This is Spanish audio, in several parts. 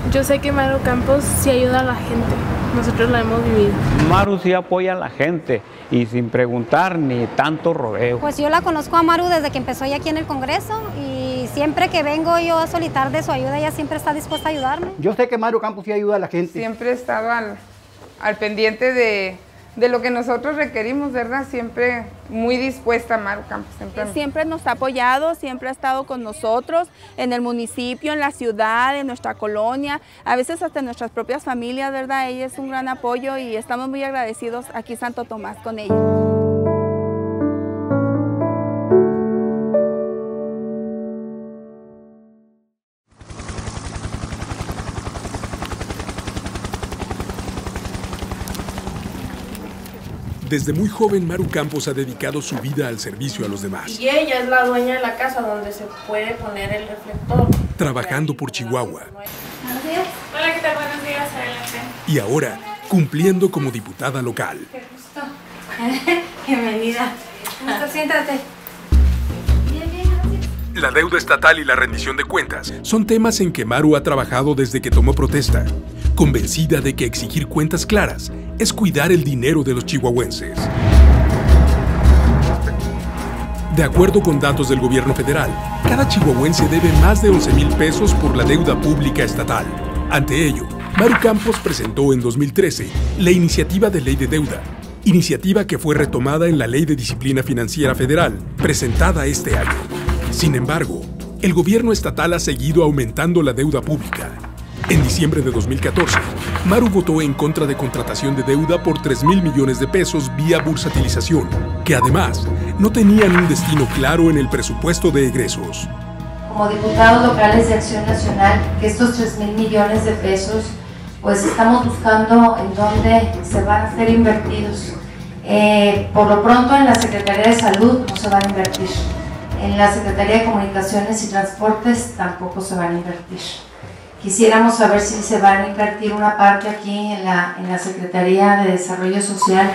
Yo sé que Maru Campos sí ayuda a la gente, nosotros la hemos vivido. Maru sí apoya a la gente y sin preguntar ni tanto rodeo. Pues yo la conozco a Maru desde que empezó ya aquí en el Congreso y siempre que vengo yo a solicitar de su ayuda, ella siempre está dispuesta a ayudarme. Yo sé que Maru Campos sí ayuda a la gente. Siempre estaba al pendiente de lo que nosotros requerimos, ¿verdad? Siempre muy dispuesta Maru Campos. Siempre nos ha apoyado, siempre ha estado con nosotros en el municipio, en la ciudad, en nuestra colonia, a veces hasta en nuestras propias familias, ¿verdad? Ella es un gran apoyo y estamos muy agradecidos aquí Santo Tomás con ella. Desde muy joven, Maru Campos ha dedicado su vida al servicio a los demás. Y ella es la dueña de la casa donde se puede poner el reflector. Trabajando por Chihuahua. Buenos días. Hola, ¿qué tal? Buenos días, adelante. Y ahora, cumpliendo como diputada local. Qué gusto. Bienvenida. Siéntate. La deuda estatal y la rendición de cuentas son temas en que Maru ha trabajado desde que tomó protesta, convencida de que exigir cuentas claras es cuidar el dinero de los chihuahuenses. De acuerdo con datos del gobierno federal, cada chihuahuense debe más de 11,000 pesos por la deuda pública estatal. Ante ello, Maru Campos presentó en 2013 la Iniciativa de Ley de Deuda, iniciativa que fue retomada en la Ley de Disciplina Financiera Federal, presentada este año. Sin embargo, el gobierno estatal ha seguido aumentando la deuda pública. En diciembre de 2014, Maru votó en contra de contratación de deuda por 3,000 millones de pesos vía bursatilización, que además no tenían un destino claro en el presupuesto de egresos. Como diputados locales de Acción Nacional, que estos 3,000 millones de pesos, pues estamos buscando en dónde se van a ser invertidos. Por lo pronto en la Secretaría de Salud no se van a invertir. En la Secretaría de Comunicaciones y Transportes tampoco se van a invertir. Quisiéramos saber si se van a invertir una parte aquí en la Secretaría de Desarrollo Social.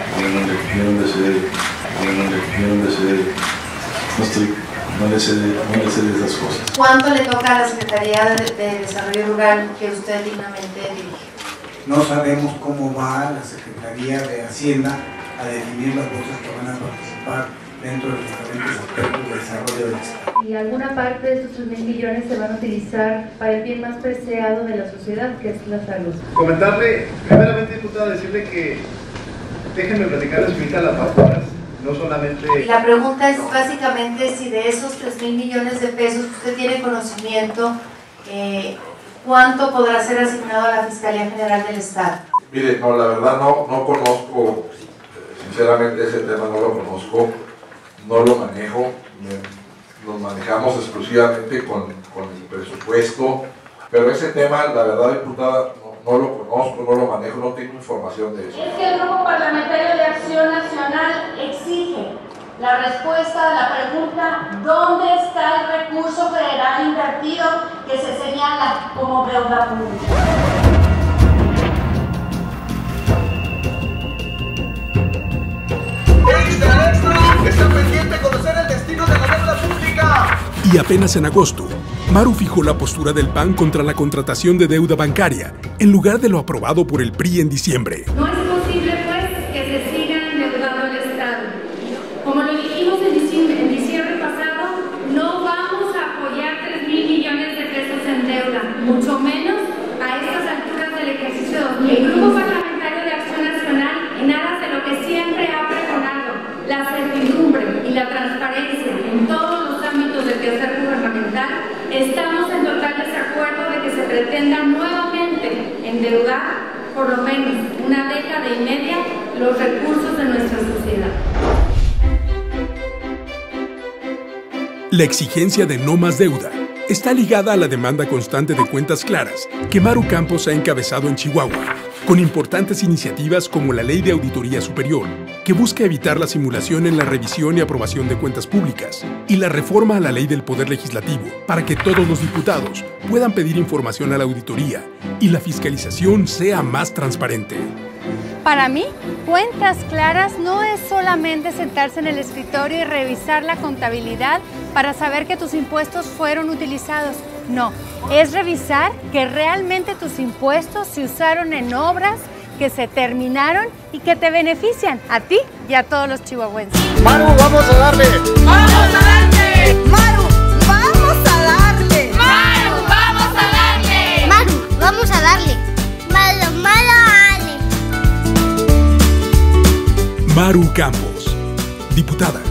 No le sé de esas cosas. ¿Cuánto le toca a la Secretaría de Desarrollo Rural que usted dignamente dirige? No sabemos cómo va la Secretaría de Hacienda a definir las cosas que van a participar dentro de los diferentes aspectos de desarrollo del Estado. Y alguna parte de estos 3,000 millones se van a utilizar para el bien más preciado de la sociedad, que es la salud. Comentarle, primeramente, diputada, decirle que déjenme platicarles ahorita las facturas, no solamente... La pregunta es básicamente si de esos 3,000 millones de pesos usted tiene conocimiento, ¿cuánto podrá ser asignado a la Fiscalía General del Estado? Mire, no, la verdad no conozco, sinceramente ese tema no lo conozco. No lo manejo, nos manejamos exclusivamente con el presupuesto, pero ese tema, la verdad, diputada, no lo conozco, no lo manejo, no tengo información de eso. Es que el Grupo Parlamentario de Acción Nacional exige la respuesta a la pregunta ¿dónde está el recurso federal invertido que se señala como deuda pública? ¡Está pendiente de conocer el destino de la deuda pública! Y apenas en agosto, Maru fijó la postura del PAN contra la contratación de deuda bancaria, en lugar de lo aprobado por el PRI en diciembre. No es posible, pues, que se siga endeudando el Estado. Como lo dijimos en diciembre pasado, no vamos a apoyar 3,000 millones de pesos en deuda, mucho menos a estas alturas del ejercicio 2000. El Grupo Parlamentario de Acción Nacional, en aras de lo que siempre ha pregonado, la certidumbre y la transparencia en todos los ámbitos del quehacer gubernamental, estamos en total desacuerdo de que se pretenda nuevamente endeudar por lo menos una década y media los recursos de nuestra sociedad. La exigencia de no más deuda está ligada a la demanda constante de cuentas claras que Maru Campos ha encabezado en Chihuahua, con importantes iniciativas como la Ley de Auditoría Superior, que busca evitar la simulación en la revisión y aprobación de cuentas públicas, y la reforma a la Ley del Poder Legislativo, para que todos los diputados puedan pedir información a la auditoría y la fiscalización sea más transparente. Para mí, cuentas claras no es solamente sentarse en el escritorio y revisar la contabilidad para saber que tus impuestos fueron utilizados. No, es revisar que realmente tus impuestos se usaron en obras que se terminaron y que te benefician a ti y a todos los chihuahuenses. Maru, vamos a darle. ¡Vamos a darle! Maru, vamos a darle. Maru, vamos a darle. Maru, vamos a darle. Maru, dale. Maru Campos, diputada.